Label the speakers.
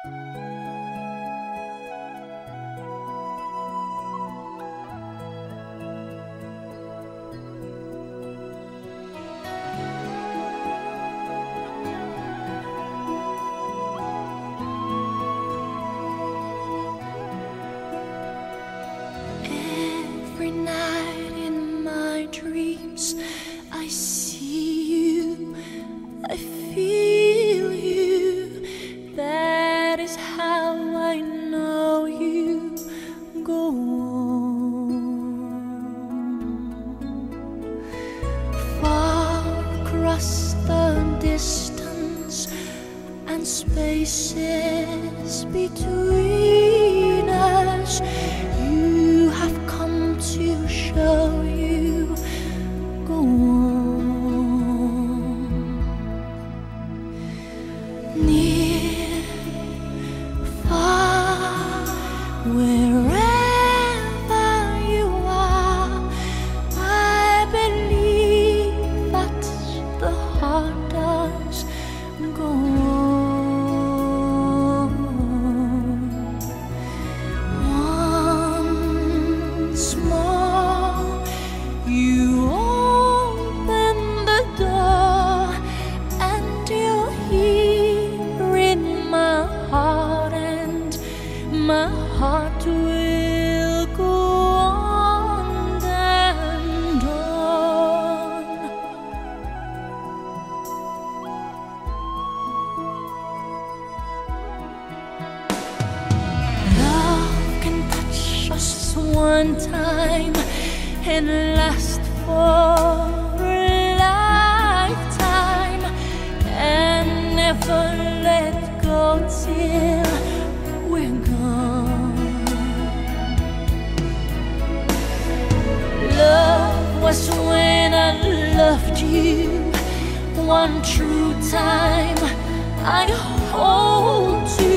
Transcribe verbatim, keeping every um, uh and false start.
Speaker 1: Every night in my dreams I see you, I feel you. That is how I know you. Go on. Far across the distance and spaces between us, you have come to show you. Go on. Near, far, wherever you are, I believe that the heart does. Go on. Once more, you open the door, and you're here in my heart, and my heart will go on and on. Love can touch us one time and last for a lifetime, and never let go till we're gone. Love was when I loved you one true time. I hold you